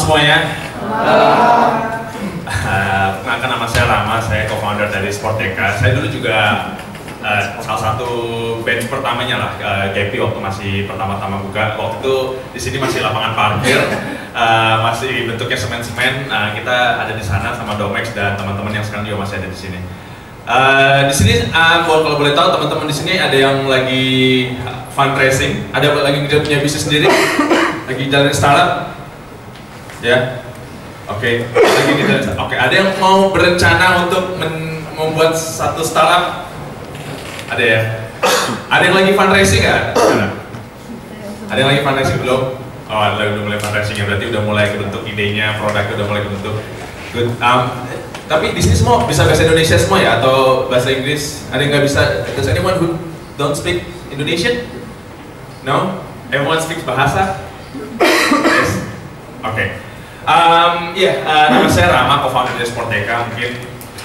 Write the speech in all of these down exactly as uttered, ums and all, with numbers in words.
semuanya. Perkenalkan, nama saya Rama, saya co-founder dari Sporteka. Saya dulu juga uh, salah satu bench pertamanya lah, uh, G P waktu masih pertama-tama buka. Waktu itu di sini masih lapangan parkir, uh, masih bentuknya semen-semen. Uh, kita ada di sana sama Domex dan teman-teman yang sekarang juga masih ada di sini. Uh, di sini, uh, kalau boleh tahu teman-teman di sini ada yang lagi fundraising, ada yang lagi punya bisnis sendiri, lagi jalanin startup, ya. Oke, okay. lagi kita, oke. Okay. Ada yang mau berencana untuk membuat satu startup? Ada ya? Ada yang lagi fundraising nggak? Ada yang lagi fundraising belum? Oh, ada udah mulai fundraising ya, berarti udah mulai kebentuk idenya, produknya udah mulai kebentuk. Good. Um, tapi di sini semua bisa bahasa Indonesia semua ya atau bahasa Inggris? Ada yang nggak bisa? Does anyone who don't speak Indonesian? No? Everyone speaks bahasa? Yes. Oke. Okay. Um, ya, yeah, uh, nama saya Rama, co-founder dari Sporteka. Mungkin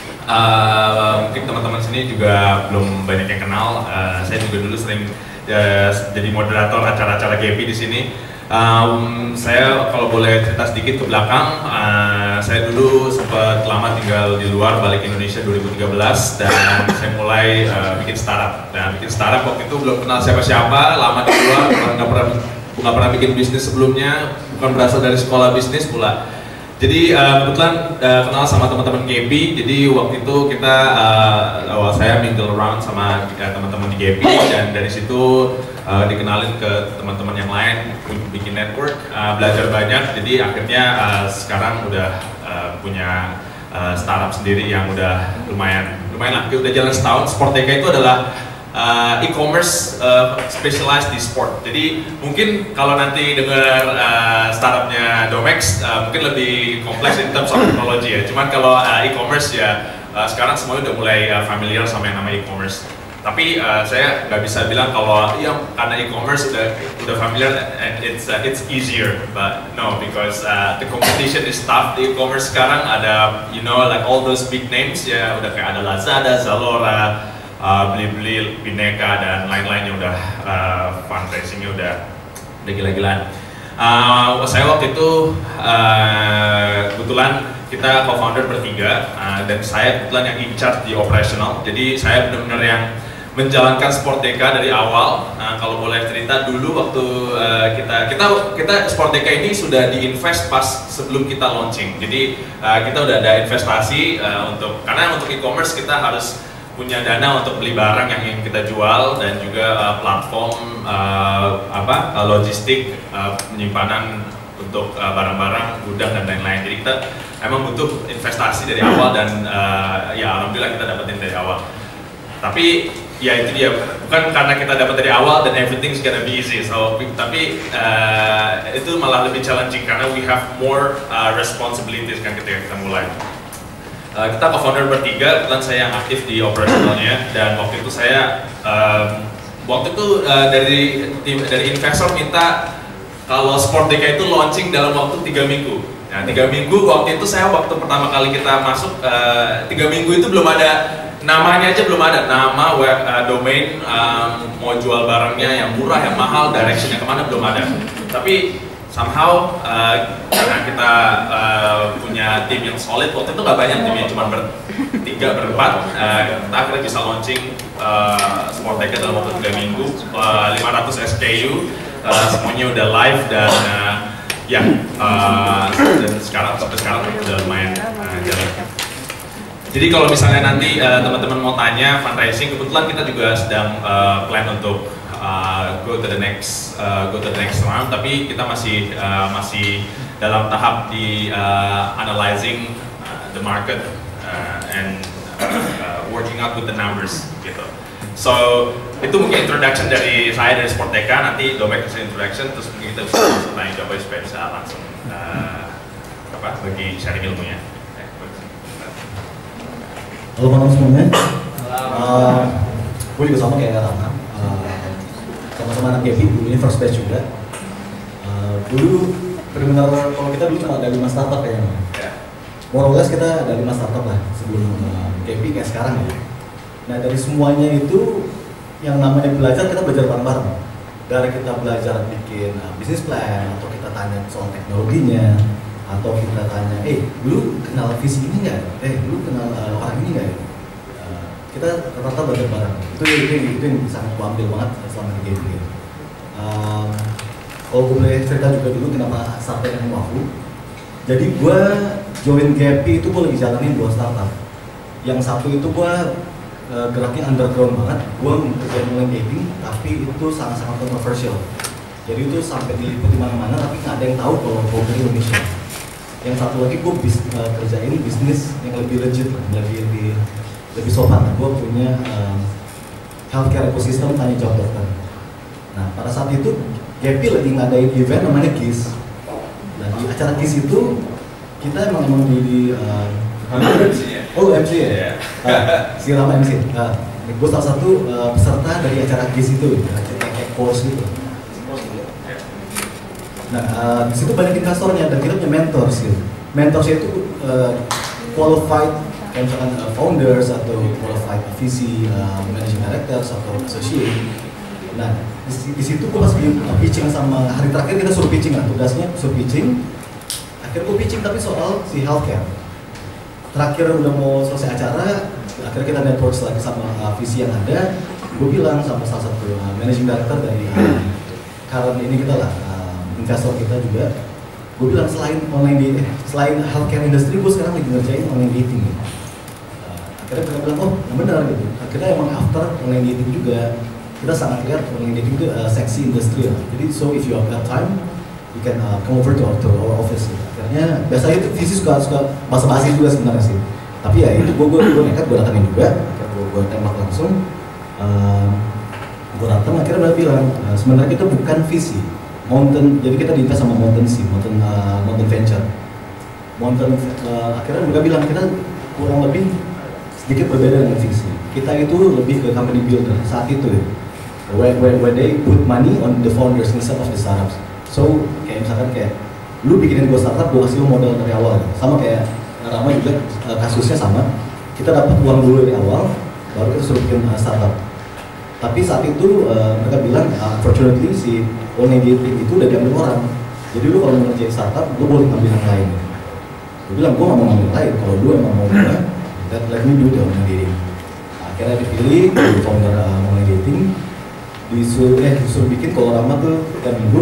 uh, mungkin teman-teman sini juga belum banyak yang kenal. Uh, saya juga dulu sering uh, jadi moderator acara-acara G P di sini. Um, saya kalau boleh cerita sedikit ke belakang, uh, saya dulu sempat lama tinggal di luar, balik ke Indonesia dua ribu tiga belas dan saya mulai uh, bikin startup. Nah, bikin startup waktu itu belum kenal siapa-siapa, lama di luar, nggak pernah nggak pernah bikin bisnis sebelumnya, bukan berasal dari sekolah bisnis pula. Jadi uh, kebetulan uh, kenal sama teman-teman G P, jadi waktu itu kita, uh, awal saya mingle around sama uh, teman-teman di G P dan dari situ uh, dikenalin ke teman-teman yang lain, bikin network, uh, belajar banyak, jadi akhirnya uh, sekarang udah uh, punya uh, startup sendiri yang udah lumayan, lumayan lah, udah jalan setahun. Sporteka itu adalah Uh, e-commerce uh, specialized di sport. Jadi mungkin kalau nanti dengar uh, startupnya Domex uh, mungkin lebih kompleks in terms of technology ya. Cuman kalau uh, e-commerce ya uh, sekarang semuanya udah mulai uh, familiar sama yang namanya e-commerce. Tapi uh, saya nggak bisa bilang kalau ya karena e-commerce udah udah familiar and it's uh, it's easier, but no, because uh, the competition is tough. Di e-commerce sekarang ada you know like all those big names ya, udah kayak ada Lazada, Zalora, Uh, Blibli, Bineka dan lain-lain yang udah uh, fundraisingnya udah udah gila-gilaan. Uh, saya waktu itu uh, kebetulan kita co-founder bertiga uh, dan saya kebetulan yang in charge di operational. Jadi saya benar-benar yang menjalankan Sporteka dari awal. Uh, kalau boleh cerita dulu waktu uh, kita kita kita Sporteka ini sudah diinvest pas sebelum kita launching. Jadi uh, kita udah ada investasi uh, untuk karena untuk e-commerce kita harus punya dana untuk beli barang yang ingin kita jual dan juga uh, platform uh, apa uh, logistik uh, penyimpanan untuk barang-barang uh, gudang dan lain-lain. Jadi kita emang butuh investasi dari awal dan uh, ya alhamdulillah kita dapetin dari awal. Tapi ya itu dia, bukan karena kita dapat dari awal dan everything's gonna be easy. So tapi uh, itu malah lebih challenging karena we have more uh, responsibilities kan ketika kita mulai. Uh, kita co-founder bertiga, kebetulan saya yang aktif di operasionalnya dan waktu itu saya um, waktu itu uh, dari tim, dari investor minta kalau Sporteka itu launching dalam waktu tiga minggu. Nah tiga minggu waktu itu saya waktu pertama kali kita masuk uh, tiga minggu itu belum ada namanya aja belum ada nama web uh, domain um, mau jual barangnya yang murah yang mahal directionnya kemana belum ada. Tapi somehow uh, karena kita uh, punya tim yang solid, waktu itu nggak banyak timnya, cuma bertiga berempat, uh, kita akhirnya bisa launching uh, Sporteka dalam waktu tiga minggu, uh, lima ratus S K U, uh, semuanya udah live dan uh, ya uh, dan sekarang sampai sekarang udah lumayan uh, jalan. Jadi kalau misalnya nanti uh, teman-teman mau tanya fundraising, kebetulan kita juga sedang uh, plan untuk Uh, go to the next uh, go to the next round, tapi kita masih uh, masih dalam tahap di uh, analyzing uh, the market uh, and uh, working out with the numbers gitu. So itu mungkin introduction dari saya dari Sporteka, nanti Domex kasih introduction, terus mungkin kita bisa langsung tanya jawab supaya bisa langsung uh, apa bagi sharing ilmunya. Halo teman-teman semuanya, uh, gue juga sama kayak Rama. Sama-sama anak G P, ini first batch juga. Uh, dulu benar-benar kalau kita dulu cuma ada lima startup kayaknya. Yeah. More or less kita ada lima startup lah sebelum uh, G P kayak sekarang ya. Nah dari semuanya itu yang namanya belajar, kita belajar bareng-bareng. Dari kita belajar bikin uh, business plan atau kita tanya soal teknologinya, atau kita tanya, eh dulu kenal visi ini nggak? Eh dulu kenal uh, orang ini nggak? Uh, kita rata-rata belajar bareng. Itu itu itu yang sangat gue ambil banget selama di G P. Uh, kalau gue boleh cerita juga dulu kenapa sampai dengan Wafu. Jadi gue join G P itu gue lagi jalanin dua startup. Yang satu itu gue uh, geraknya underground banget. Gue kerjain online dating, tapi itu sangat-sangat kontroversial. Jadi itu sampai diliput di mana-mana, tapi nggak ada yang tahu kalau gue dari Indonesia. Yang satu lagi gue bis, uh, kerjain bisnis yang lebih legit, lebih lebih lebih sopan. Gue punya um, healthcare ecosystem tanya jawab dokter. Nah pada saat itu G P lagi ngadain event namanya G I S. Nah di acara G I S itu kita emang emang di, di uh, oh M C ya, yeah. uh, si Rama M C. Uh, gue salah satu uh, peserta dari acara G I S itu, kayak course gitu. Nah, uh, di situ banyak investornya dan kita punya mentors gitu. Mentorsnya itu uh, qualified, kayak misalkan uh, founders atau qualified V C, uh, managing directors atau associate. Nah, di, di situ gue pas uh, pitching sama hari terakhir kita suruh pitching lah, tugasnya suruh pitching. Akhirnya gue pitching tapi soal si healthcare. Terakhir udah mau selesai acara, akhirnya kita network lagi sama uh, V C yang ada. Gue bilang sama salah satu uh, managing director dari uh, current ini kita lah. Investor kita juga, gue bilang selain online dating, selain healthcare industry, gue sekarang lagi ngerjain online dating. Uh, akhirnya mereka bilang, oh benar gitu. Akhirnya emang after online dating juga, kita sangat lihat online dating itu uh, seksi industri lah. Jadi so if you have that time, you can uh, come over to our, to our office. Gitu. Akhirnya biasanya itu visi suka suka basa-basi juga sebenarnya sih. Tapi ya itu gue gue gue nekat gue datangin juga, gue gue tembak langsung. Uh, gue datang akhirnya mereka bilang, uh, sebenarnya kita bukan visi. Mountain, jadi kita diinvest sama Mountain Sea, Mountain, uh, Mountain Venture. Mountain, uh, akhirnya mereka bilang kita kurang lebih sedikit berbeda dengan visi. Kita itu lebih ke company builder saat itu, where, where, where they put money on the founders instead of the startups. So kayak misalkan kayak, lu bikinin gue startup, gue kasih lu modal dari awal. Sama kayak Rama juga uh, kasusnya sama. Kita dapat uang dulu dari awal, baru kita suruh bikin uh, startup. Tapi saat itu uh, mereka bilang, uh, unfortunately si online dating itu udah diambil orang. Jadi lu kalau mau ngerjain startup, lu boleh ngambil yang lain. Gue bilang, gue gak mau ngambil yang lain. Kalau lu emang mau gue, let, let me do the online dating. Akhirnya dipilih, di founder uh, online dating. Disuruh, eh, disuruh bikin kalau Rama tuh tiap minggu.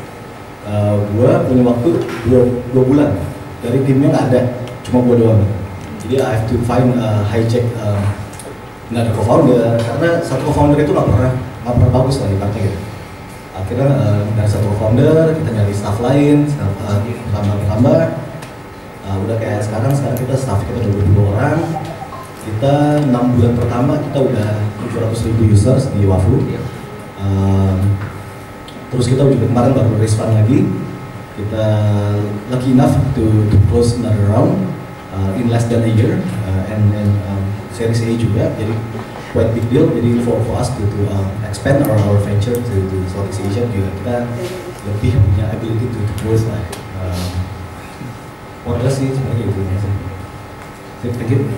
Uh, gue punya waktu dua, dua bulan. Dari timnya gak ada, cuma gue doang. Jadi I have to find uh, hijack uh, nggak ada co-founder, karena satu co-founder itu nggak pernah nggak pernah bagus lah ibaratnya gitu. Akhirnya uh, dari satu co-founder kita nyari staff lain, staff uh, tambah tambah. Uh, udah kayak sekarang sekarang kita staff kita dua puluh dua orang. Kita enam bulan pertama kita udah tujuh ratus ribu users di Wafu. Uh, terus kita juga kemarin baru raise fund lagi. Kita lucky enough to, to close another round uh, in less than a year uh, and, and um, Series A juga, jadi quite big deal. Jadi for, for us to, to um, expand our, our venture to, to Southeast Asia juga kita lebih punya ability to, to growth lah. Um, modal sih sebenarnya gitu ya. Thank you.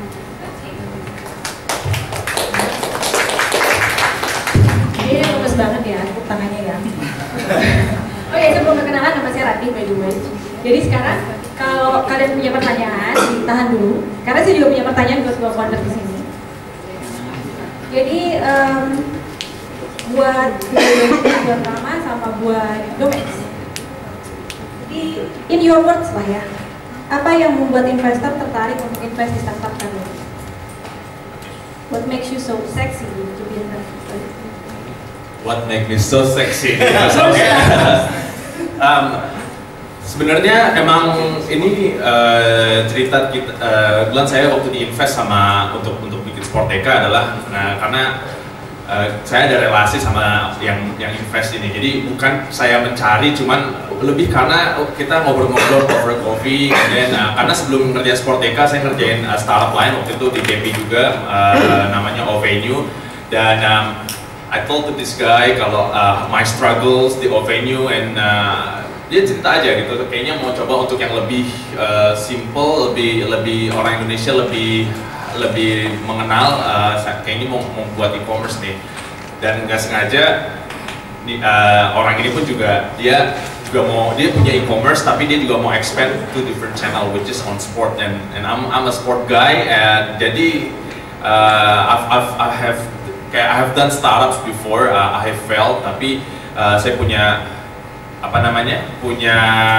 Ini bagus banget ya, tepuk tangannya ya. Oh ya, sebelum perkenalan nama saya Ratih by the way. Jadi sekarang kalau kalian punya pertanyaan, ditahan dulu. Karena saya juga punya pertanyaan buat dua founder di sini. Jadi um, buat buat Rama sama buat Domex. Jadi in your words lah ya. Apa yang membuat investor tertarik untuk invest di startup kalian? What makes you so sexy to be invested? What makes me so sexy? Oke. um, Sebenarnya emang ini uh, cerita kita, uh, bulan saya waktu diinvest sama untuk untuk bikin Sporteka adalah nah, karena uh, saya ada relasi sama yang yang invest ini. Jadi bukan saya mencari, cuman lebih karena kita ngobrol-ngobrol over coffee. Dan uh, karena sebelum ngerjain Sporteka saya ngerjain uh, startup lain waktu itu di G P juga, uh, namanya Ovenue. Dan um, I told to this guy kalau uh, my struggles di Ovenue and uh, dia cerita aja gitu, kayaknya mau coba untuk yang lebih uh, simple, lebih lebih orang Indonesia lebih lebih mengenal, uh, kayaknya mau membuat e-commerce nih. Dan nggak sengaja di, uh, orang ini pun juga dia juga mau, dia punya e-commerce tapi dia juga mau expand to different channel which is on sport, and and I'm I'm a sport guy, and jadi uh, I've, I've I have kayak I have done startups before, uh, I have failed, tapi uh, saya punya apa namanya punya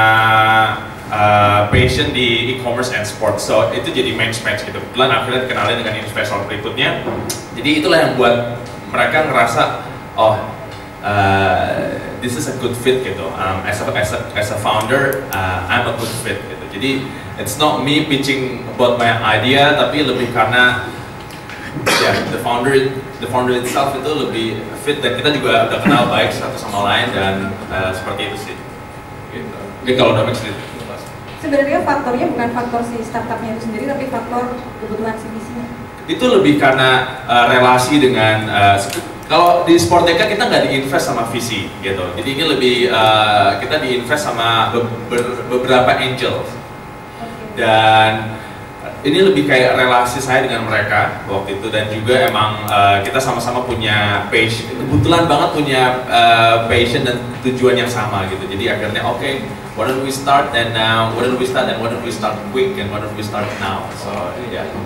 uh, passion di e-commerce and sport, so itu jadi match match gitu. Kebetulan akhirnya kenalin dengan investor berikutnya, jadi itulah yang buat mereka ngerasa oh uh, this is a good fit gitu. Um, as a as a as a founder, uh, I'm a good fit gitu. Jadi it's not me pitching about my idea, tapi lebih karena ya yeah, the founder the founder itself itu lebih fit, dan kita juga udah kenal baik satu sama lain, dan uh, seperti itu sih. Gitu. Jadi kalau udah mix itu. Sebenarnya faktornya bukan faktor si startupnya itu sendiri, tapi faktor kebutuhan si visinya. Itu lebih karena uh, relasi dengan uh, kalau di Sporteka kita nggak diinvest sama visi gitu, jadi ini lebih uh, kita diinvest sama be be beberapa angels, dan ini lebih kayak relasi saya dengan mereka waktu itu, dan juga emang uh, kita sama-sama punya passion, kebetulan banget punya uh, passion dan tujuan yang sama gitu, jadi akhirnya oke, okay, why don't we start and now, why don't we start and why don't we start quick and why don't we start now, so ya yeah,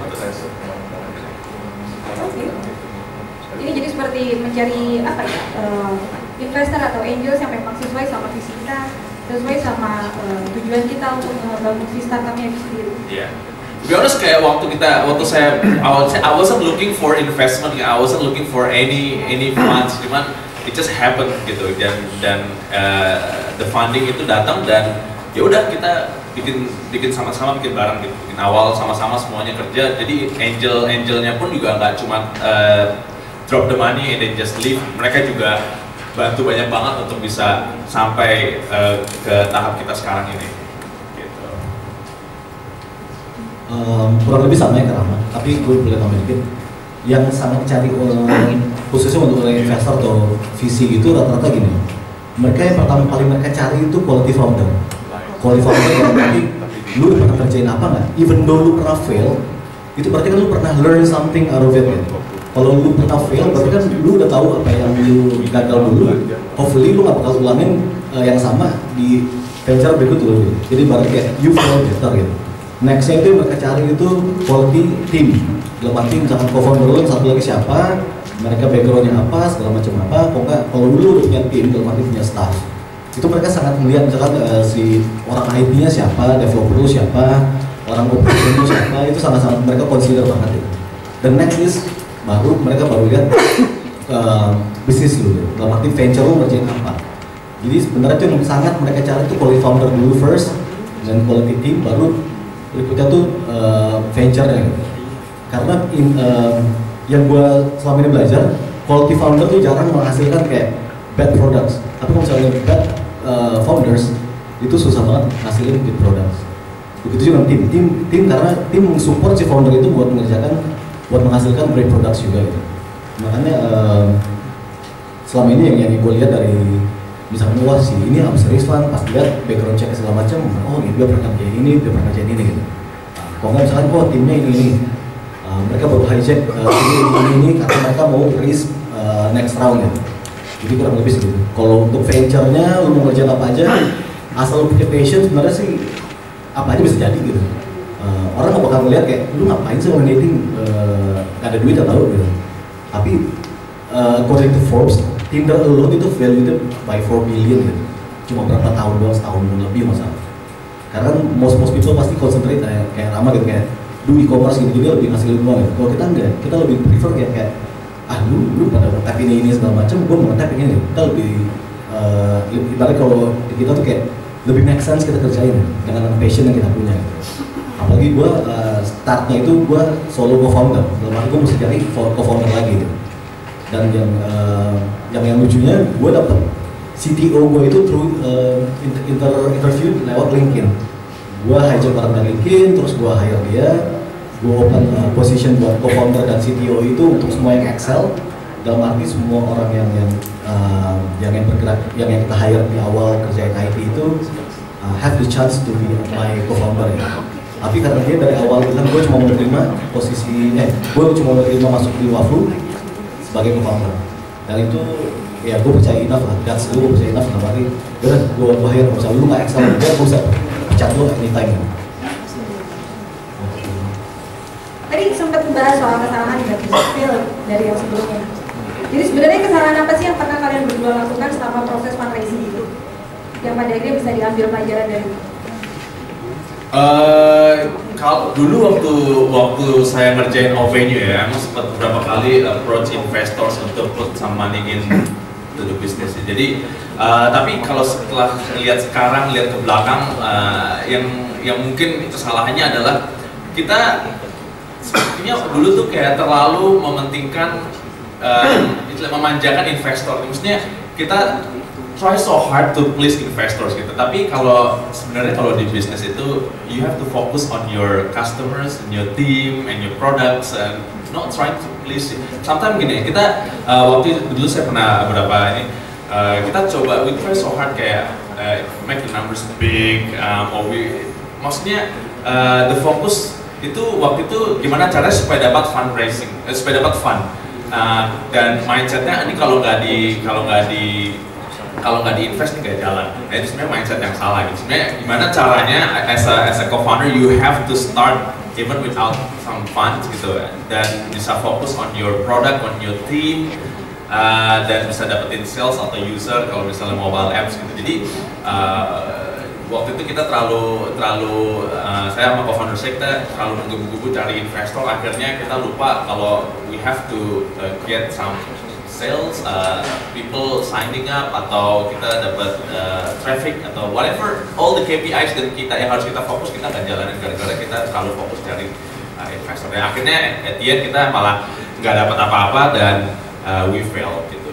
Oke. Ini jadi seperti mencari apa ya, uh, investor atau angels yang memang sesuai sama visi kita, sesuai sama uh, tujuan kita untuk membangun si startupnya itu sendiri. Iya. To be honest, kayak waktu kita, waktu saya awal, I wasn't looking for investment, I wasn't looking for any any funds, cuman it just happened gitu, dan dan uh, the funding itu datang, dan ya udah kita bikin bikin sama-sama bikin bareng gitu, bikin awal sama-sama semuanya kerja, jadi angel angelnya pun juga nggak cuma uh, drop the money and then just leave, mereka juga bantu banyak banget untuk bisa sampai uh, ke tahap kita sekarang ini. Gitu. Um, kurang lebih sama ya Rama, tapi gue boleh tambah dikit. Yang sangat cari um, khususnya untuk investor atau visi itu rata-rata gini, mereka yang pertama kali mereka cari itu quality founder. Quality founder yang berarti lu pernah kerjain apa nggak? Even though lu pernah fail, itu berarti kan lu pernah learn something out of it kan? Kalau lu pernah fail, berarti kan lu udah tahu apa yang lu gagal dulu. Hopefully lu nggak bakal ulangin uh, yang sama di venture berikut dulu. Jadi berarti kayak you fail better gitu. Nextnya itu mereka cari itu quality team. Dalam arti misalkan co-founder lu yang satu lagi siapa, mereka backgroundnya apa, segala macam apa. Pokoknya kalau dulu udah punya tim, dalam arti punya staff, itu mereka sangat melihat misalkan uh, si orang I T-nya siapa, developer lu siapa, orang operation lu siapa, itu sangat-sangat mereka consider banget gitu. The next is baru mereka baru lihat uh, bisnis lu, dalam arti venture lu ngerjain apa. Jadi sebenarnya itu yang sangat mereka cari itu quality founder dulu first, dan quality team, baru berikutnya tuh uh, venture-nya gitu. Karena in, uh, yang gue selama ini belajar, quality founder tuh jarang menghasilkan kayak bad products, tapi kalau misalnya bad uh, founders itu susah banget ngasilin good products. Begitu juga tim, tim, tim karena tim support si founder itu buat mengerjakan, buat menghasilkan great products juga gitu. Makanya uh, selama ini yang, yang gue lihat dari misalnya wah sih ini abis Rizwan, pas lihat background check segala macam, oh ini dia pernah kerjain ini, dia pernah kerjain ini gitu. Kalau nggak misalkan oh timnya ini ini, uh, mereka baru hijack uh, ini, ini ini karena mereka mau raise uh, next round gitu. Jadi kurang lebih segitu. Kalau untuk venture-nya lu mau kerjain apa aja, asal lu punya passion sebenarnya sih apa aja bisa jadi gitu. Uh, orang nggak bakal ngeliat kayak lu ngapain sih orang dating uh, gak ada duit atau gitu. Tapi uh, according to Forbes, Tinder alone itu value by four billion gitu. Cuma berapa tahun doang, setahun lebih masalah. Karena most most people pasti concentrate kayak, kayak Rama gitu, kayak do e-commerce gitu, jadi lebih ngasilin uang gitu. Kalau kita enggak, kita lebih prefer kayak, kayak ah lu, lu pada tap ini ini segala macam, gue mau tap ini, kita lebih uh, ibaratnya kalau kita tuh kayak lebih make sense kita kerjain dengan passion yang kita punya gitu. Apalagi gue uh, startnya itu gue solo co-founder, dalam arti gue mesti cari co-founder lagi gitu. Dan yang uh, yang yang lucunya gue dapet C T O gue itu through uh, inter interview lewat LinkedIn. Gue hijack bareng dari LinkedIn, terus gue hire dia, gue open uh, position buat co-founder dan C T O itu untuk semua yang Excel. Dalam arti semua orang yang yang uh, yang yang bergerak, yang yang kita hire di awal kerja I T itu uh, have the chance to be my co-founder ya. Tapi karena dia dari awal bilang gue cuma mau terima posisi, eh gue cuma mau terima masuk di Wafu sebagai co-founder. Dan itu ya gue percaya enough lah, guts gue percaya enough dalam arti udah gue bahaya misalnya lu nggak excel gue gue bisa pecat lu anytime. Tadi sempat bahas soal kesalahan nggak bisa spill dari yang sebelumnya. Jadi sebenarnya kesalahan apa sih yang pernah kalian berdua lakukan selama proses fundraising itu? Yang pada akhirnya bisa diambil pelajaran dari itu? Uh, kalau dulu waktu waktu saya ngerjain O-Venue ya, emang sempat beberapa kali approach investors untuk put some money in to the business. Jadi, uh, tapi kalau setelah lihat sekarang, lihat ke belakang, uh, yang yang mungkin kesalahannya adalah kita sepertinya dulu tuh kayak terlalu mementingkan, uh, memanjakan investor. Maksudnya kita try so hard to please investors gitu. Tapi kalau sebenarnya kalau di bisnis itu you have to focus on your customers and your team and your products and not trying to please. Sometimes gini, kita uh, waktu itu, dulu saya pernah beberapa ini uh, kita coba we try so hard kayak uh, make the numbers big, um, or we maksudnya uh, the focus itu waktu itu gimana caranya supaya dapat fundraising, eh, supaya dapat fund. Uh, dan mindsetnya ini kalau nggak di kalau nggak di kalau nggak diinvest nggak jalan. Nah, itu sebenarnya mindset yang salah gitu. Sebenarnya gimana caranya as a, as a co-founder you have to start even without some funds gitu, dan bisa fokus on your product, on your team, uh, dan bisa dapetin sales atau user kalau misalnya mobile apps gitu. Jadi uh, waktu itu kita terlalu terlalu uh, saya sama co-founder saya kita terlalu menggebu-gebu cari investor, akhirnya kita lupa kalau we have to uh, get some sales, uh, people signing up, atau kita dapat uh, traffic atau whatever, all the K P Is dan kita yang harus kita fokus kita nggak jalanin gara-gara kita terlalu fokus cari uh, investor. Dan akhirnya at the end kita malah nggak dapat apa-apa dan uh, we fail gitu.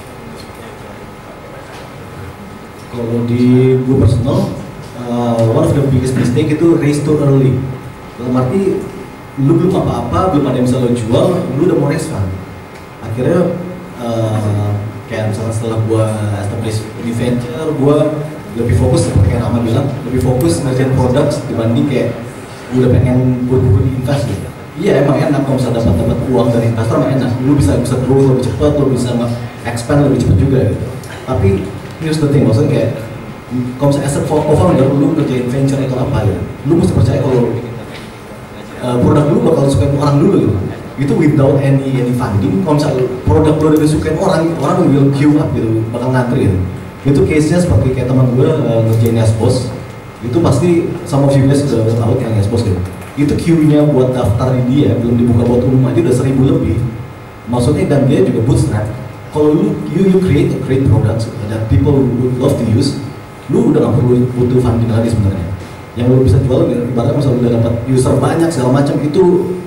Kalau di gue personal, uh, one of the biggest mistake itu raise too early. Dalam arti lu belum apa-apa, belum ada yang bisa lo jual, lu udah mau raise fund. Akhirnya Uh, kayak misalnya setelah gua establish di venture, gua lebih fokus seperti yang Rama bilang, lebih fokus ngerjain produk dibanding kayak gua udah pengen buru-buru diinvest gitu. Iya emang enak kalau bisa dapat dapat uang dari investor, emang enak. Lu bisa bisa growth lebih cepat, lu bisa expand lebih cepat juga gitu. Tapi here's the thing, maksudnya kayak kalau misalnya as a co-founder lu ngerjain venture itu apa ya, lu mesti percaya kalau uh, produk lu bakal disukai orang dulu gitu. Itu without any any funding. Kalau misalnya produk lo udah disukain orang, orang will queue up gitu, bakal ngantri gitu. Itu case-nya seperti kayak teman gue uh, ngerjain Yesboss. Itu pasti some of you guys udah tahu yang Yesboss gitu. Itu queue-nya buat daftar di dia belum dibuka buat umum aja udah seribu lebih. Maksudnya dan dia juga bootstrap. Kalau lu you, you create a great product that people would love to use, lu udah gak perlu butuh funding lagi sebenarnya. Yang lu bisa jual, ibaratnya misalnya udah dapat user banyak segala macam, itu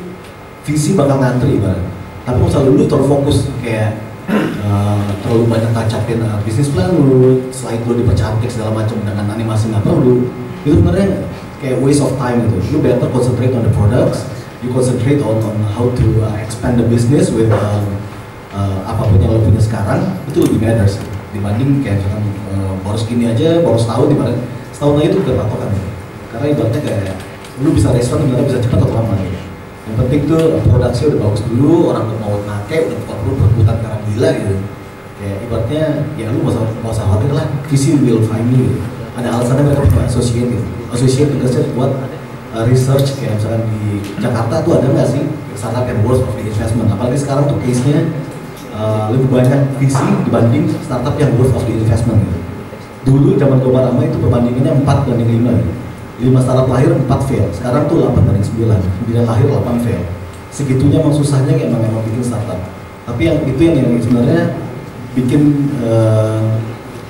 visi bakal ngantri ibarat. Tapi misalnya lu terlalu fokus kayak uh, terlalu banyak tacakin uh, bisnis plan lu, slide lu dipercantik segala macam dengan animasi nggak perlu, itu sebenarnya kayak waste of time gitu. Lu better concentrate on the products, you concentrate on, on how to uh, expand the business with uh, uh, apapun yang lu punya sekarang, itu lebih matters dibanding kayak misalkan uh, baru segini aja, baru setahun ibarat setahun lagi itu udah patokan gitu. Karena ibaratnya kayak lu bisa respon sebenarnya bisa cepat atau lama gitu. Yang penting tuh produksinya udah bagus dulu, orang tuh mau pakai, udah bukan perlu berbutan karena gila gitu. Kayak ibaratnya ya lu nggak usah nggak usah khawatir lah, visi will find you gitu. Ada alasannya mereka buat associate gitu. Associate tugasnya buat uh, research kayak misalkan di Jakarta tuh ada nggak sih startup yang worth of the investment? Apalagi sekarang tuh case-nya uh, lebih banyak visi dibanding startup yang worth of the investment gitu. Dulu zaman gue lama itu perbandingannya empat banding lima gitu. lima startup lahir, empat fail. Sekarang tuh delapan banding sembilan. sembilan lahir, delapan fail. Segitunya emang susahnya kayak emang emang bikin startup. Tapi yang itu yang, yang sebenarnya bikin uh,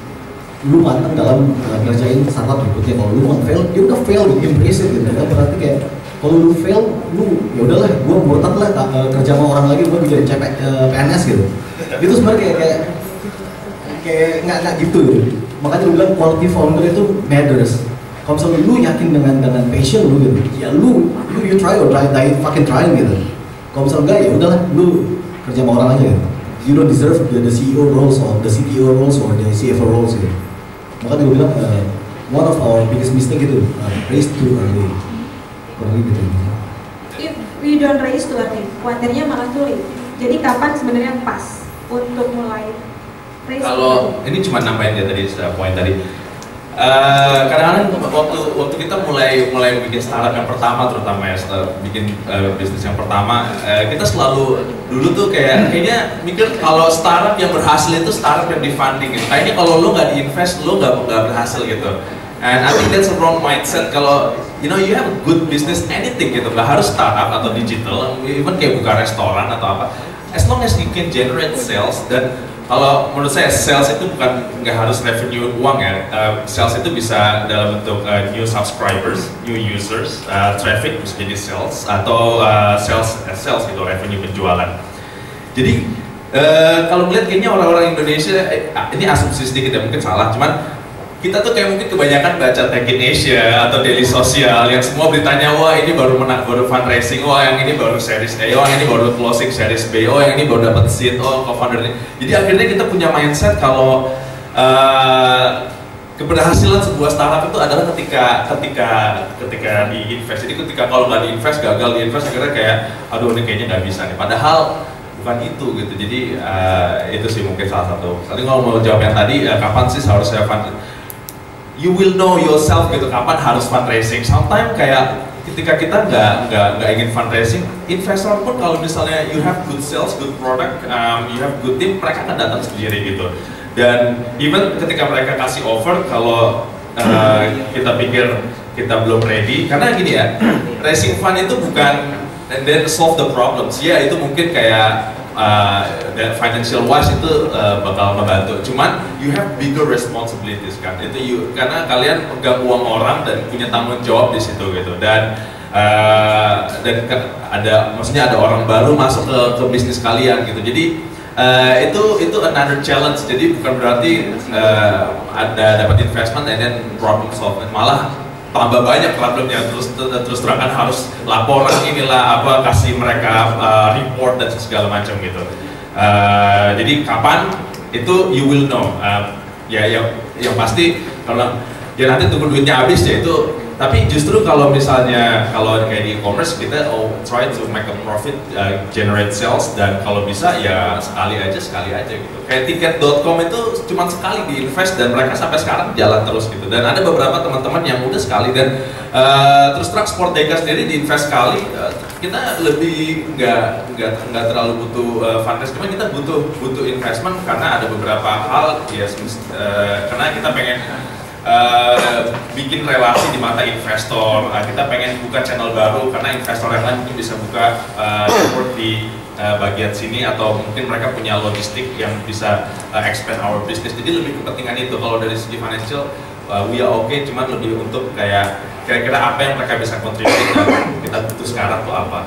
lu matang dalam uh, ngerjain startup berikutnya. Kalau lu mau fail, dia udah fail gitu, embrace it gitu. Berarti kayak kalau lu fail, lu ya udahlah, gua murtad lah uh, kerja sama orang lagi, gua jadi C P, uh, P N S gitu. Itu sebenarnya kayak kayak kayak nggak nggak gitu. Makanya lu bilang quality founder itu matters. Kalau misalnya lu yakin dengan dengan passion lu gitu, ya lu lu you try or try, die fucking trying gitu. Kalau misalnya enggak ya udahlah, lu kerja sama orang aja gitu. You don't deserve the, the C E O roles or the C T O roles or the C F O roles gitu. Makanya gue bilang uh, one of our biggest mistake itu uh, raise too early, early gitu. If we don't raise too early, khawatirnya malah sulit. Jadi kapan sebenarnya pas untuk mulai Kalau ini cuma nambahin dia tadi poin tadi. Uh, kadang-kadang waktu waktu kita mulai mulai bikin startup yang pertama, terutama ya setelah bikin uh, bisnis yang pertama, uh, kita selalu dulu tuh kayak kayaknya mikir kalau startup yang berhasil itu startup yang di funding gitu. Kayaknya kalau lo nggak diinvest lo nggak nggak berhasil gitu. And I think that's a wrong mindset. Kalau you know you have a good business anything gitu, nggak harus startup atau digital, even kayak buka restoran atau apa. As long as you can generate sales, dan kalau menurut saya sales itu bukan nggak harus revenue uang ya, uh, sales itu bisa dalam bentuk uh, new subscribers, new users, uh, traffic bisa jadi sales atau uh, sales uh, sales itu revenue penjualan. Jadi uh, kalau melihat kayaknya orang-orang Indonesia, eh, ini asumsi sedikit ya mungkin salah, cuman kita tuh kayak mungkin kebanyakan baca Tech in Asia atau Daily Social yang semua beritanya wah ini baru menang, baru fundraising, wah yang ini baru series A, oh yang ini baru closing series B, oh yang ini baru dapat seed, oh co-founder ini. Jadi akhirnya kita punya mindset kalau uh, keberhasilan sebuah startup itu adalah ketika ketika ketika diinvest. Jadi ketika kalau nggak diinvest, gagal diinvest, akhirnya kayak aduh ini kayaknya nggak bisa nih. Padahal bukan itu gitu. Jadi uh, itu sih mungkin salah satu. Tapi kalau mau jawab yang tadi, uh, kapan sih harusnya fund? You will know yourself gitu kapan harus fundraising. Sometimes kayak ketika kita nggak nggak nggak ingin fundraising, investor pun kalau misalnya you have good sales, good product, um, you have good team, mereka akan datang sendiri gitu. Dan even ketika mereka kasih offer, kalau uh, kita pikir kita belum ready, karena gini ya, raising fund itu bukan and then solve the problems. Ya itu mungkin kayak Uh, dan financial wise itu uh, bakal membantu. Cuman you have bigger responsibilities kan. Itu you karena kalian pegang uang orang dan punya tanggung jawab di situ gitu. Dan uh, dan ada maksudnya ada orang baru masuk ke, ke bisnis kalian gitu. Jadi uh, itu itu another challenge. Jadi bukan berarti uh, ada dapat investment and then problem solved. Malah tambah banyak problemnya, terus terus terangkan harus laporan inilah apa kasih mereka uh, report dan segala macam gitu. Uh, jadi kapan itu you will know. Uh, ya yang yang pasti kalau ya nanti tunggu duitnya habis ya itu. Tapi justru kalau misalnya kalau kayak di e-commerce kita oh, try to make a profit, uh, generate sales, dan kalau bisa ya sekali aja sekali aja gitu. Kayak tiket dot com itu cuma sekali diinvest dan mereka sampai sekarang jalan terus gitu. Dan ada beberapa teman-teman yang udah sekali dan uh, terus terang Sporteka sendiri diinvest sekali, uh, kita lebih nggak nggak nggak terlalu butuh uh, fundraise, cuma kita butuh butuh investment karena ada beberapa hal ya uh, karena kita pengen Uh, bikin relasi di mata investor, uh, kita pengen buka channel baru karena investor yang lain mungkin bisa buka uh, support di uh, bagian sini atau mungkin mereka punya logistik yang bisa uh, expand our business. Jadi lebih kepentingan itu. Kalau dari segi financial uh, we are okay, cuman lebih untuk kayak kira-kira apa yang mereka bisa contribute dan kita butuh sekarang tuh apa.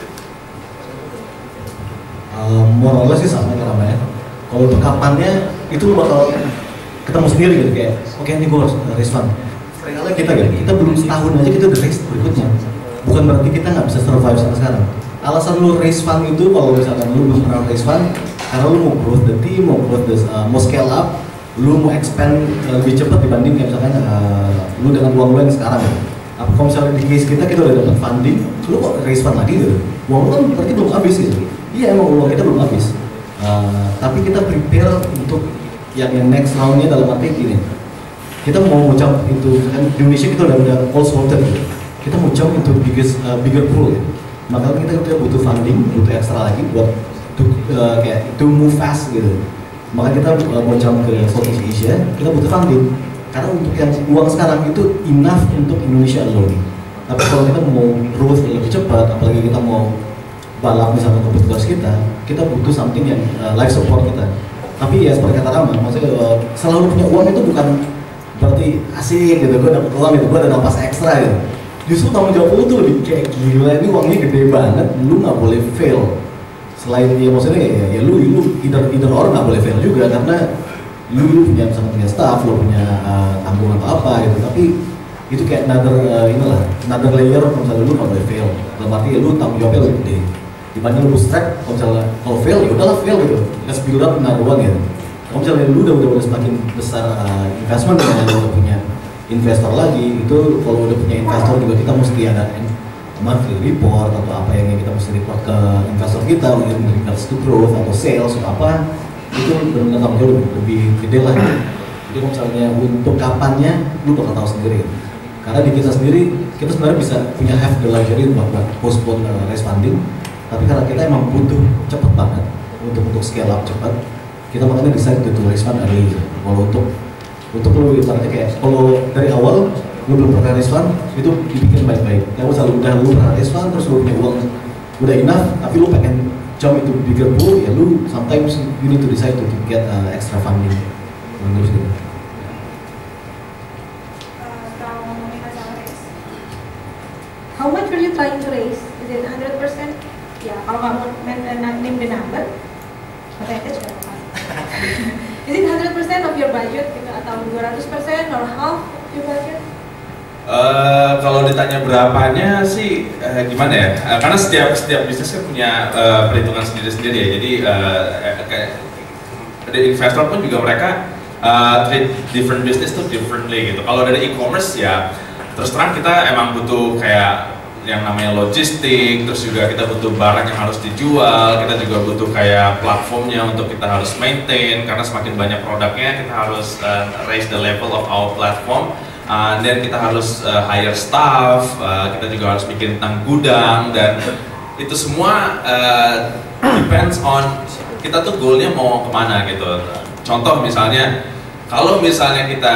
Uh, moralnya sih sama namanya. Kalau untuk kapannya itu bakal ketemu sendiri gitu kayak oke okay, ini gue harus raise fund. Seringkali kita gitu, kita belum setahun aja kita udah raise berikutnya. Bukan berarti kita nggak bisa survive sampai sekarang. Alasan lu raise fund itu kalau misalkan lu belum pernah raise fund karena lu mau growth the team, mau growth the, uh, mau scale up, lu mau expand uh, lebih cepat dibanding kayak misalkan uh, lu dengan uang lu yang sekarang. Apa kalau misalnya di case kita kita udah dapat funding, lu kok raise fund lagi gitu? Uang lu kan berarti belum habis gitu. Iya emang uang kita belum habis. Uh, tapi kita prepare untuk yang yang next roundnya dalam arti gini, kita mau jump itu kan di Indonesia kita udah udah all sorted gitu. Kita mau jump into biggest uh, bigger pool gitu. Maka kita kita butuh funding, butuh extra lagi buat to, uh, kayak to move fast gitu. Maka kita uh, mau jump ke Southeast Asia, kita butuh funding. Karena untuk yang uang sekarang itu enough untuk Indonesia alone. Tapi kalau kita mau growth lebih cepat, apalagi kita mau balap misalnya kompetitors kita, kita butuh something yang uh, life support kita. Tapi ya seperti kata Rama, maksudnya uh, selalu punya uang itu bukan berarti asik gitu, gue dapet uang gitu, gue ada napas ekstra gitu. Justru tanggung jawab lu tuh lebih kayak gila, ini uangnya gede banget, lu nggak boleh fail. Selain ya maksudnya ya, ya lu, lu either, either orang nggak boleh fail juga karena lu, lu punya misalnya punya staff, lu punya uh, tanggungan atau apa gitu. Tapi itu kayak another uh, inilah, another layer misalnya lu nggak boleh fail. Dalam arti ya lu tanggung jawabnya lebih gede. Dibanding lu bootstrap, kalau misalnya kalau fail ya udahlah fail gitu, let's build up benar uang gitu. Kalau misalnya lu udah udah, udah semakin besar uh, investment dengan lu udah punya investor lagi, itu kalau udah punya investor juga kita mesti ada monthly report atau apa yang kita mesti report ke investor kita, with regards to growth atau sales atau apa, itu benar-benar tanggung jawab lebih, lebih gede lah gitu. Jadi kalau misalnya untuk kapannya, lu bakal tahu sendiri gitu. Karena di kita sendiri, kita sebenarnya bisa punya have the luxury buat postpone uh, raise funding, tapi karena kita emang butuh cepet banget untuk untuk scale up cepat, kita makanya decide to raise fund early gitu. Kalau untuk untuk lu ibaratnya kayak kalau dari awal lu belum pernah raise fund, itu dibikin baik-baik. Kamu selalu udah lu pernah raise fund, terus lu punya uang udah enough, tapi lu pengen jump into bigger pool, ya lu sometimes you need to decide to get uh, extra funding. Menurut gitu. How much were you trying to raise? Is it one hundred percent? Ya, kalau nggak mau name the number, percentage nggak apa-apa. Is it one hundred percent of your budget gitu, atau dua ratus persen or half of your budget? Uh, kalau ditanya berapanya sih uh, gimana ya? Uh, karena setiap setiap bisnis kan punya uh, perhitungan sendiri-sendiri ya. Jadi uh, kayak dari investor pun juga mereka uh, treat different business tuh differently gitu. Kalau dari e-commerce ya terus terang kita emang butuh kayak yang namanya logistik, terus juga kita butuh barang yang harus dijual, kita juga butuh kayak platformnya untuk kita harus maintain, karena semakin banyak produknya kita harus uh, raise the level of our platform, uh, dan kita harus uh, hire staff, uh, kita juga harus bikin tentang gudang, dan itu semua uh, depends on kita tuh goalnya mau kemana gitu. Contoh misalnya, kalau misalnya kita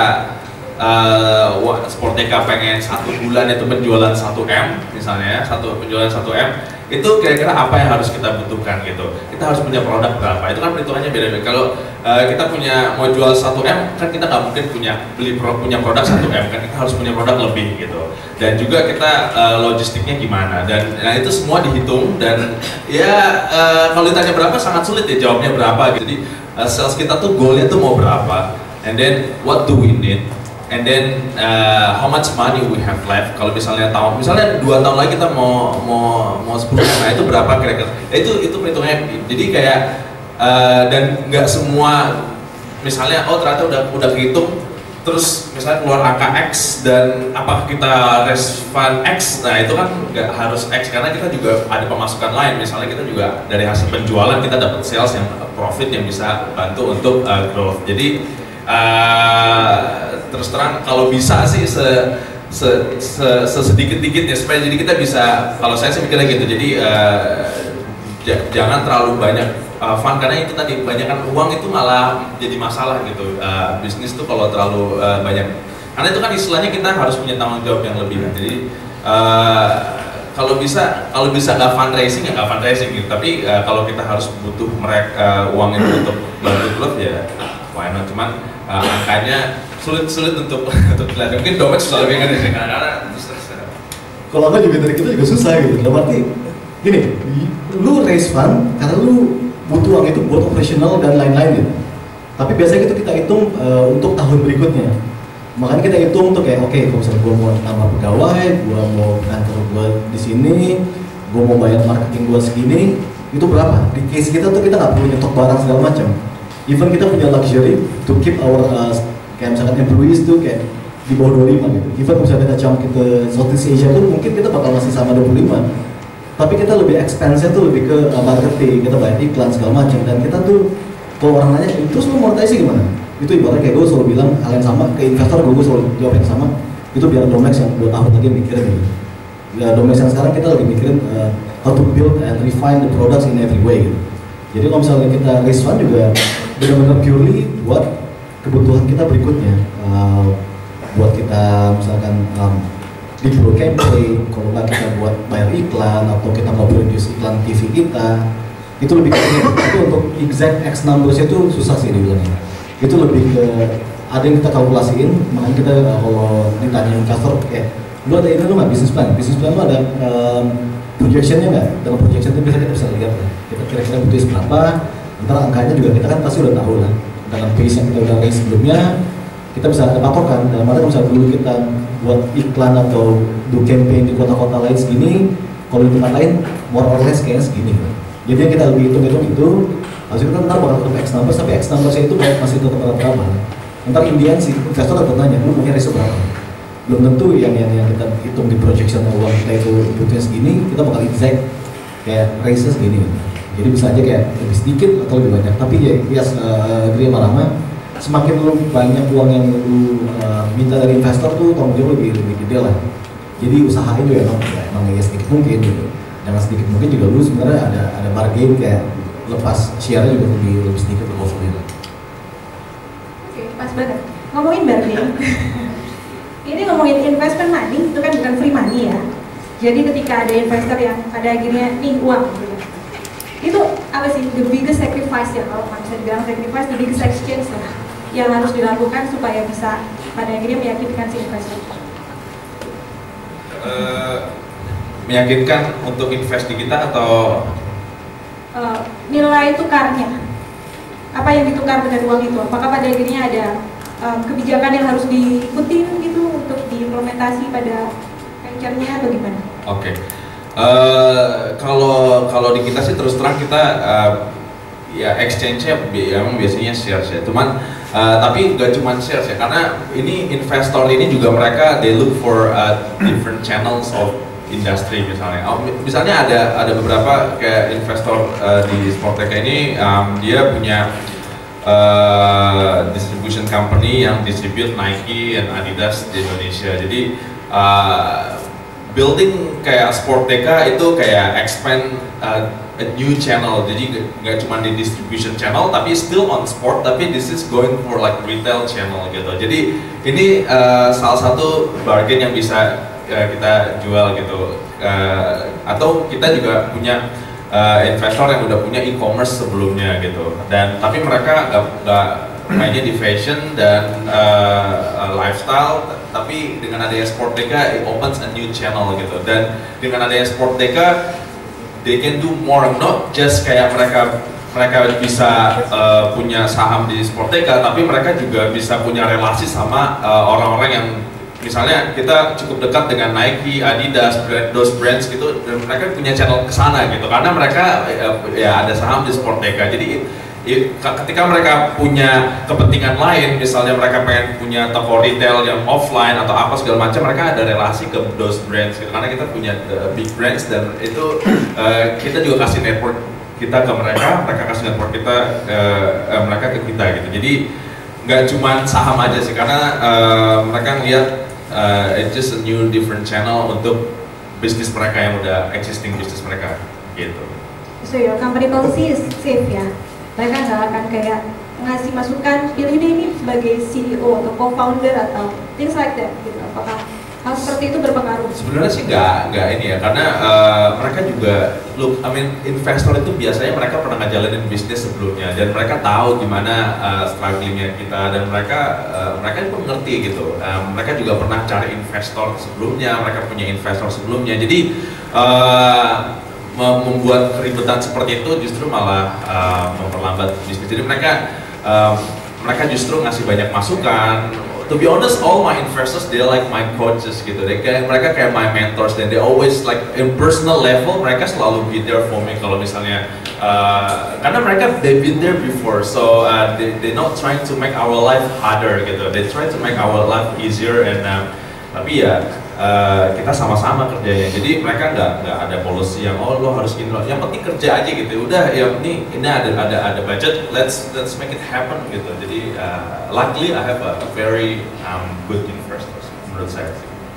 Uh, wah, Sporteka pengen satu bulan itu penjualan satu M misalnya, satu penjualan satu M, itu kira-kira apa yang harus kita butuhkan gitu. Kita harus punya produk berapa, itu kan perhitungannya beda-beda. Kalau uh, kita punya mau jual satu M, kan kita nggak mungkin punya beli pro, punya produk satu M, kan kita harus punya produk lebih gitu. Dan juga kita uh, logistiknya gimana, dan nah, itu semua dihitung, dan ya uh, kalau ditanya berapa sangat sulit ya jawabnya berapa gitu. Jadi uh, sales kita tuh goalnya tuh mau berapa, and then what do we need, and then uh, how much money we have left. Kalau misalnya tahun, misalnya dua tahun lagi kita mau mau mau sepuluh, nah itu berapa kira-kira? Ya, itu itu perhitungannya. Jadi kayak uh, dan nggak semua, misalnya oh ternyata udah udah kehitung, terus misalnya keluar angka X dan apakah kita raise fund X, nah itu kan nggak harus X, karena kita juga ada pemasukan lain. Misalnya kita juga dari hasil penjualan kita dapat sales yang profit yang bisa bantu untuk uh, growth. Jadi uh, terus terang kalau bisa sih se, se, se, se sedikit-dikitnya supaya jadi kita bisa, kalau saya sih mikirnya gitu, jadi uh, jangan terlalu banyak uh, fund, karena itu tadi kebanyakan uang itu malah jadi masalah gitu. Uh, bisnis tuh kalau terlalu uh, banyak, karena itu kan istilahnya kita harus punya tanggung jawab yang lebih. Jadi uh, kalau bisa kalau bisa nggak fundraising ya nggak fundraising gitu, tapi uh, kalau kita harus butuh mereka uh, uang itu untuk bantu growth ya why not. Cuman uh, angkanya sulit-sulit untuk untuk dilihat. Mungkin dompet susah lebih kan dari karena kalau aku juga dari kita juga susah gitu. Dalam arti gini, lu raise fund karena lu butuh uang itu buat operasional dan lain-lain gitu. Tapi biasanya itu kita hitung uh, untuk tahun berikutnya. Makanya kita hitung tuh kayak oke, okay, kalau misalnya gue mau tambah pegawai, gue mau kantor gue di sini, gue mau bayar marketing gue segini, itu berapa? Di case kita tuh kita nggak perlu nyetok barang segala macam. Even kita punya luxury to keep our uh, kayak misalkan employees tuh kayak di bawah dua puluh lima gitu. Even misalnya kita jump ke Southeast Asia tuh mungkin kita bakal masih sama dua puluh lima. Tapi kita lebih expense-nya tuh lebih ke uh, marketing, kita bayar iklan segala macam, dan kita tuh kalau orang nanya, terus lu monetasi gimana? Itu ibaratnya kayak gue selalu bilang hal yang sama ke investor, gue selalu jawab yang sama. Itu biar Domex yang dua tahun lagi mikirin gitu. Ya, Domex yang sekarang kita lagi mikirin uh, how to build and refine the products in every way gitu. Jadi kalau misalnya kita raise fund juga benar-benar purely buat kebutuhan kita berikutnya, uh, buat kita misalkan um, di pro campaign, kalau nggak kita buat bayar iklan atau kita mau produce iklan T V kita, itu lebih ke itu untuk exact X numbers itu susah sih dibilangnya. Itu lebih ke ada yang kita kalkulasiin, makanya kita uh, kalau ditanya investor kayak lu ada ini lu nggak bisnis plan, bisnis plan lu ada um, projectionnya nggak? Dalam projection itu bisa kita bisa lihat lah, kita kira-kira butuh berapa, ntar angkanya juga kita kan pasti udah tahu lah. Dengan pace yang kita udah raise sebelumnya, kita bisa ada patokan. Dalam arti misalnya dulu kita buat iklan atau do campaign di kota-kota lain segini, kalau di tempat lain more or less kayaknya segini. Jadi yang kita lebih hitung-hitung itu, habis itu ntar bakal tetap X numbers, tapi X numbersnya itu masih tetap berapa. Ntar Indian sih, investor akan tanya, lu punya ratio berapa? Belum tentu yang, yang yang kita hitung di projection uang kita itu butuhnya segini, kita bakal exact kayak ratio segini. Jadi bisa aja kayak lebih sedikit atau lebih banyak. Tapi ya, ya uh, agree sama Rama, semakin lu banyak uang yang lu uh, minta dari investor tuh tanggung jawab lebih lebih gede lah. Jadi usahain juga emang ya, emang ya sedikit mungkin gitu. Jangan sedikit mungkin juga lu sebenarnya ada ada bargain kayak lepas share juga lebih lebih sedikit lebih over gitu. Oke, pas banget. Ngomongin bargain. Ini ngomongin investment money itu kan bukan free money ya. Jadi ketika ada investor yang pada akhirnya nih uang gitu. Itu apa sih the biggest sacrifice ya, kalau bisa dibilang sacrifice, the biggest exchange ya, yang harus dilakukan supaya bisa pada akhirnya meyakinkan si investor. Uh, meyakinkan untuk invest di kita atau uh, nilai tukarnya, apa yang ditukar dengan uang itu? Apakah pada akhirnya ada uh, kebijakan yang harus diikutin gitu untuk diimplementasi pada venture-nya atau gimana? Oke. Okay. Uh, kalau kalau di kita sih terus terang kita uh, ya exchange-nya bi emang biasanya shares ya, cuman uh, tapi nggak cuma shares ya, karena ini investor ini juga mereka they look for uh, different channels of industry misalnya. Oh, misalnya ada ada beberapa kayak investor uh, di Sporteka ini um, dia punya uh, distribution company yang distribute Nike dan Adidas di Indonesia. Jadi uh, building kayak Sporteka itu kayak expand uh, a new channel, jadi nggak cuma di distribution channel tapi still on sport, tapi this is going for like retail channel gitu. Jadi ini uh, salah satu bargain yang bisa uh, kita jual gitu. Uh, atau kita juga punya uh, investor yang udah punya e-commerce sebelumnya gitu, dan tapi mereka nggak mainnya di fashion dan uh, lifestyle, tapi dengan adanya Sporteka it opens a new channel gitu. Dan dengan adanya Sporteka they can do more, not just kayak mereka mereka bisa uh, punya saham di Sporteka, tapi mereka juga bisa punya relasi sama orang-orang uh, yang misalnya kita cukup dekat dengan Nike, Adidas, brand, those brands gitu, dan mereka punya channel ke sana gitu karena mereka uh, ya ada saham di Sporteka. Jadi ketika mereka punya kepentingan lain, misalnya mereka pengen punya toko retail yang offline atau apa segala macam, mereka ada relasi ke those brands gitu. Karena kita punya uh, big brands dan itu uh, kita juga kasih network kita ke mereka, mereka kasih network kita uh, uh, mereka ke kita gitu. Jadi nggak cuma saham aja sih, karena uh, mereka ngeliat uh, it's just a new different channel untuk bisnis mereka yang udah existing bisnis mereka gitu. So your company policy is safe ya? Mereka nggak akan kayak ngasih masukan, pilih deh ini sebagai C E O atau co-founder atau things like that gitu. Apakah hal seperti itu berpengaruh? Sebenarnya sih nggak nggak ini ya, karena uh, mereka juga look, I mean investor itu biasanya mereka pernah ngejalanin bisnis sebelumnya dan mereka tahu gimana uh, strugglingnya kita, dan mereka uh, mereka pun ngerti gitu. Uh, mereka juga pernah cari investor sebelumnya, mereka punya investor sebelumnya. Jadi uh, membuat keributan seperti itu justru malah uh, memperlambat bisnis. Jadi mereka um, mereka justru ngasih banyak masukan. To be honest, all my investors they like my coaches gitu. They kayak mereka kayak my mentors, dan they always like in personal level mereka selalu be there for me kalau misalnya uh, karena mereka they've been there before, so uh, they they not trying to make our life harder gitu. They try to make our life easier, and uh, tapi ya Uh, kita sama-sama kerjanya. Jadi mereka nggak nggak ada policy yang oh lo harus ini lo, yang penting kerja aja gitu. Udah ya ini ini ada ada ada budget, let's let's make it happen gitu. Jadi uh, luckily I have a, a very um, good investors menurut saya.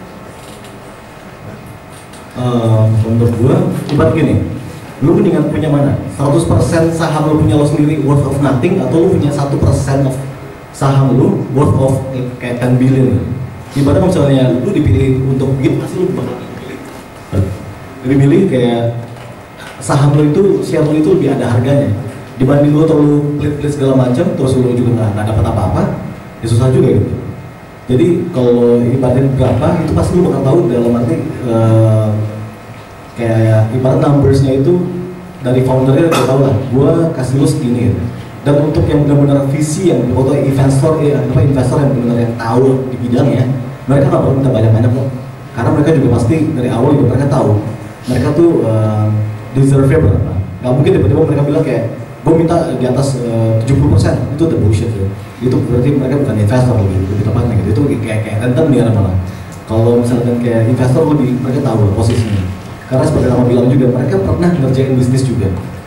Uh, menurut gua ibarat gini, lu mendingan punya mana? seratus persen saham lu punya lo sendiri worth of nothing, atau lu punya satu persen of saham lu worth of kayak ten billion. Ibaratnya misalnya lu dipilih untuk begitu, pasti lu bakal dipilih. Lebih milih kayak saham lu itu, share lu itu lebih ada harganya dibanding lu terlalu pelit-pelit segala macam, terus lu juga nggak dapat apa-apa, ya susah juga gitu. Jadi kalau ibaratnya berapa, itu pasti lu bakal tahu dalam arti uh, kayak ibarat numbersnya itu dari foundernya udah tahu lah, gua kasih lu segini gitu. Dan untuk yang benar-benar visi yang atau investor ya, apa investor yang benar-benar yang tahu di bidangnya, mereka nggak perlu minta banyak-banyak kok, karena mereka juga pasti dari awal juga mereka tahu mereka tuh uh, deserve-nya berapa. Nggak mungkin tiba-tiba mereka bilang kayak gue minta di atas uh, tujuh puluh persen, itu the bullshit ya. Itu berarti mereka bukan investor lebih lebih tepatnya gitu. Itu kayak kayak renten dia malah. Kalau misalkan kayak investor lebih mereka tahu posisinya, karena seperti nama bilang juga mereka pernah ngerjain bisnis juga.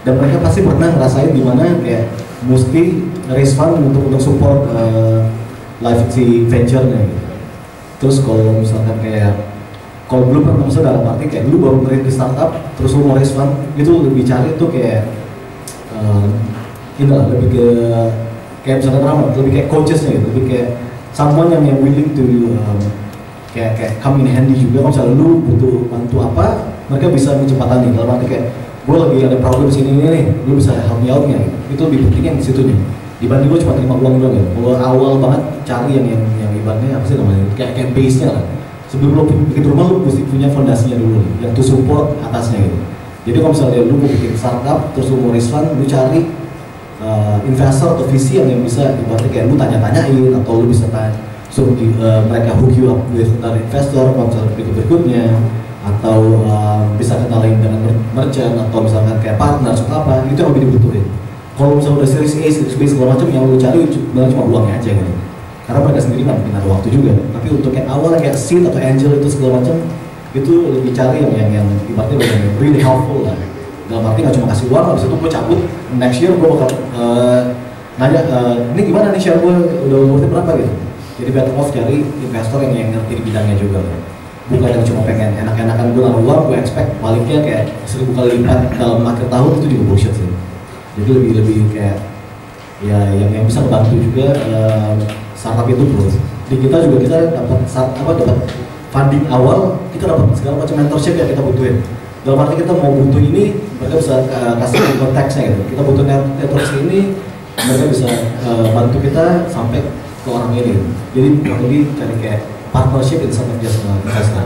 dan mereka pasti pernah ngerasain gimana kayak mesti raise fund untuk untuk support uh, live si venture-nya gitu. Terus kalau misalkan kayak kalau belum pernah maksudnya dalam arti kayak dulu baru merintis startup terus lu mau raise fund itu lebih cari tuh kayak uh, ini lah lebih ke kayak misalkan ramah lebih kayak coachesnya gitu, lebih kayak someone yang yang willing to um, kayak kayak come in handy juga. Kalau misalnya lu butuh bantu apa mereka bisa mencepatan nih, dalam arti kayak gue lagi ada problem sini ini nih, lu bisa help me out nya gitu. Itu lebih penting yang di situ nih dibanding gue cuma terima uang doang ya. Kalau awal banget cari yang yang yang ibaratnya apa sih namanya kayak kayak base nya lah. Sebelum lo bikin rumah lu mesti punya fondasinya dulu nih, yang to support atasnya gitu. Jadi kalau misalnya lu mau bikin startup terus lu mau raise fund, lu cari uh, investor atau V C yang, yang bisa ibaratnya kayak lu tanya-tanyain atau lu bisa tanya suruh so, uh, mereka hook you up with another investor kalau misalnya berikut-berikutnya, atau uh, bisa kenalin dengan merchant atau misalkan kayak partner atau apa, itu yang lebih dibutuhin. Kalau misalnya udah series A, series B segala macam yang lu cari cuma uangnya aja gitu. Karena mereka sendiri nggak mungkin ada waktu juga. Tapi untuk yang awal kayak seed atau angel itu segala macam itu lebih cari yang yang yang ibaratnya yang really helpful lah. Dalam arti nggak cuma kasih uang, habis itu gue cabut, next year gue bakal uh, nanya uh, ini gimana nih share gue udah worth berapa gitu. Jadi better off cari investor yang yang ngerti di bidangnya juga lah. Bukan yang cuma pengen enak-enakan gue naruh uang, gue expect baliknya kayak seribu kali lipat dalam akhir tahun, itu juga bullshit sih. Jadi lebih lebih kayak ya yang yang bisa membantu juga uh, startup itu bro. Di kita juga kita dapat apa dapat funding awal, kita dapat segala macam mentorship yang kita butuhin. Dalam arti kita mau butuh ini, mereka bisa uh, kasih konteksnya gitu. Kita butuh network ini, mereka bisa uh, bantu kita sampai ke orang ini. Jadi kurang lebih cari kayak partnership itu sama just investor.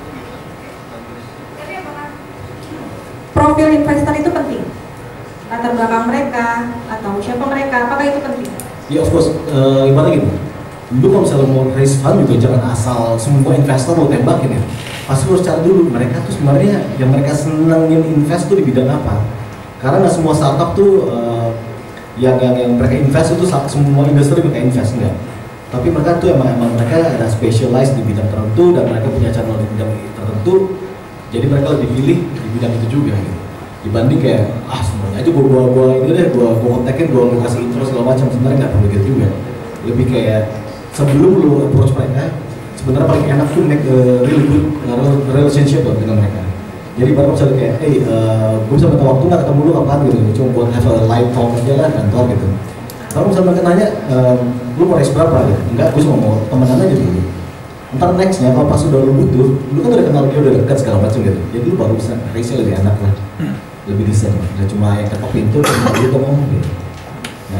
Profil investor itu penting. Latar belakang mereka atau siapa mereka, apakah itu penting? Ya of course, uh, gimana gitu? Lu kalau misalnya mau raise fund juga jangan asal semua investor lo tembakin ya. Pasti harus cari dulu mereka tuh sebenarnya yang mereka senangin invest tuh di bidang apa. Karena nggak semua startup tuh uh, yang, yang yang mereka invest itu semua industri mereka invest enggak. Tapi mereka tuh emang emang mereka ada specialized di bidang tertentu dan mereka punya channel di bidang tertentu. Jadi mereka lebih pilih di bidang itu juga gitu. Dibanding kayak ah semuanya aja gua gua gua ini deh gua gua kontakin gua gua kasih intro segala macam, sebenarnya nggak perlu gitu juga. Lebih kayak sebelum lu approach mereka, sebenarnya paling enak tuh make a really good uh, relationship lah dengan mereka. Jadi baru misalnya kayak, hey, uh, gue bisa minta waktu nggak ketemu lu kapan gitu, cuma buat have a live talk aja lah kantor gitu. Kalau misalnya mereka nanya, um, lu mau raise berapa gitu? Enggak, gue cuma mau temenan aja dulu. Ntar nextnya kalau pas udah lu butuh, lu kan udah kenal dia udah dekat segala macam gitu. Jadi lu baru bisa raise-nya lebih enak lah, lebih decent. Udah cuma yang ketok pintu, cuma gitu ngomong gitu. Nah,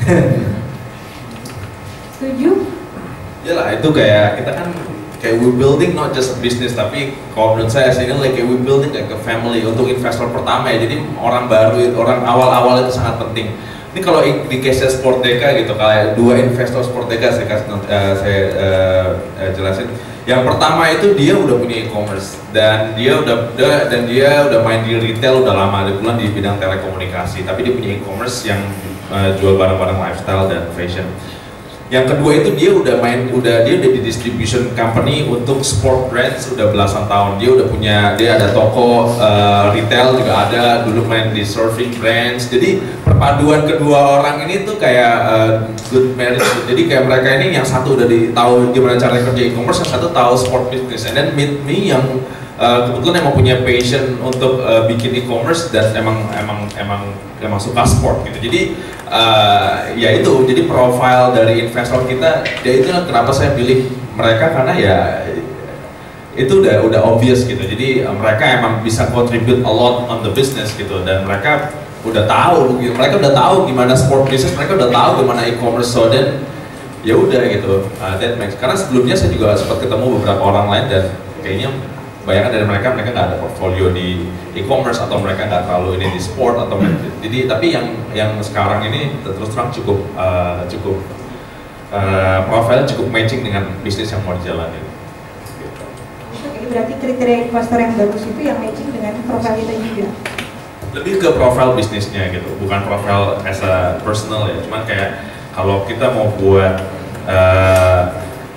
setuju? Ya lah, itu kayak kita kan kayak we building not just a business, tapi kalau menurut saya sih ini like kayak we building kayak ke family untuk investor pertama ya. Jadi orang baru, orang awal-awal itu sangat penting. Ini kalau di case Sportdeka gitu, kayak dua investor Sportdeka saya kasih uh, saya uh, uh, jelasin. Yang pertama itu dia udah punya e-commerce dan dia udah, udah dan dia udah main di retail udah lama, dia bulan di bidang telekomunikasi, tapi dia punya e-commerce yang uh, jual barang-barang lifestyle dan fashion. Yang kedua itu dia udah main, udah dia udah di distribution company untuk sport brands udah belasan tahun. Dia udah punya, dia ada toko uh, retail juga ada, dulu main di surfing brands. Jadi perpaduan kedua orang ini tuh kayak uh, good marriage. Jadi kayak mereka ini yang satu udah di, tahu gimana cara kerja e-commerce, yang satu tahu sport business. And then meet me yang uh, kebetulan emang punya passion untuk uh, bikin e-commerce dan emang emang emang emang suka sport gitu. Jadi Uh, ya itu, jadi profile dari investor kita, ya itu kenapa saya pilih mereka, karena ya itu udah udah obvious gitu. Jadi uh, mereka emang bisa contribute a lot on the business gitu, dan mereka udah tahu, gitu. Mereka udah tahu gimana sport business, mereka udah tahu gimana e-commerce, so dan ya udah gitu. Uh, that makes, karena sebelumnya saya juga sempat ketemu beberapa orang lain dan kayaknya bayangan dari mereka, mereka nggak ada portfolio di e-commerce atau mereka nggak terlalu ini di sport atau jadi, tapi yang yang sekarang ini terus terang cukup uh, cukup uh, profil cukup matching dengan bisnis yang mau dijalanin. Gitu. Oke, berarti kriteria investor yang bagus itu yang matching dengan profil kita juga. Lebih ke profil bisnisnya gitu, bukan profil as a personal ya. Cuman kayak kalau kita mau buat uh,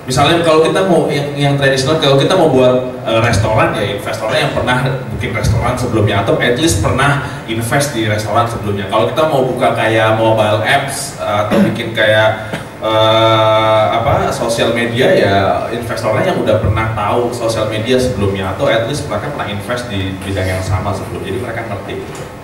misalnya kalau kita mau yang, yang tradisional, kalau kita mau buat uh, restoran ya investornya yang pernah bikin restoran sebelumnya atau at least pernah invest di restoran sebelumnya. Kalau kita mau buka kayak mobile apps uh, atau bikin kayak uh, apa sosial media ya investornya yang udah pernah tahu sosial media sebelumnya atau at least mereka pernah invest di bidang yang sama sebelumnya, jadi mereka ngerti.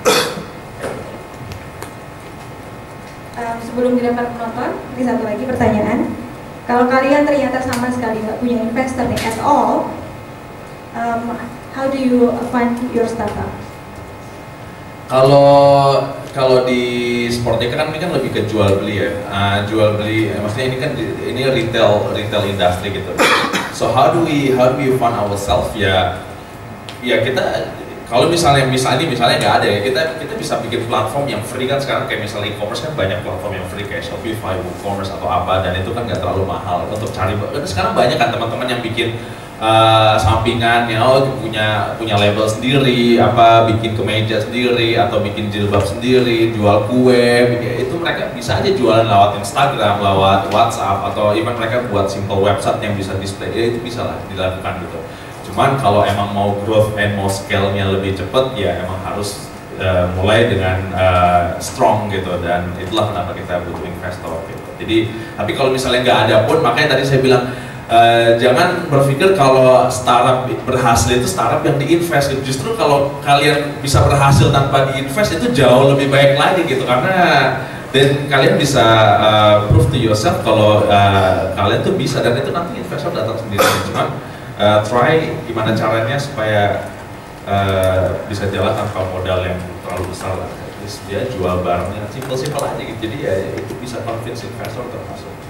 Um, sebelum dilempar penonton, ini satu lagi pertanyaan. Kalau kalian ternyata sama sekali nggak punya investor nih at all, um, how do you fund your startup? Kalau kalau di Sporteka kan ini kan lebih ke jual beli ya, uh, jual beli. Eh, maksudnya ini kan ini retail retail industry gitu. So how do we how do we fund ourselves ya? Ya kita kalau misalnya misalnya misalnya nggak ada ya, kita kita bisa bikin platform yang free kan sekarang kayak misalnya e-commerce kan banyak platform yang free kayak Shopify, WooCommerce atau apa, dan itu kan nggak terlalu mahal untuk cari. Sekarang banyak kan teman-teman yang bikin uh, sampingan ya, oh, punya punya label sendiri, apa bikin kemeja sendiri atau bikin jilbab sendiri, jual kue, itu mereka bisa aja jualan lewat Instagram, lewat WhatsApp atau even mereka buat simple website yang bisa display, ya itu bisa lah dilakukan gitu. Cuman kalau emang mau growth and mau scale-nya lebih cepat ya emang harus uh, mulai dengan uh, strong gitu, dan itulah kenapa kita butuh investor gitu. Jadi tapi kalau misalnya nggak ada pun, makanya tadi saya bilang uh, jangan berpikir kalau startup berhasil itu startup yang diinvest gitu. Justru kalau kalian bisa berhasil tanpa diinvest itu jauh lebih baik lagi gitu, karena dan kalian bisa uh, prove to yourself kalau uh, kalian tuh bisa, dan itu nanti investor datang sendiri. Cuman Uh, try gimana caranya supaya uh, bisa jalan tanpa modal yang terlalu besar lah. Terus dia jual barangnya simpel-simpel aja gitu. Jadi ya itu bisa convince investor termasuk.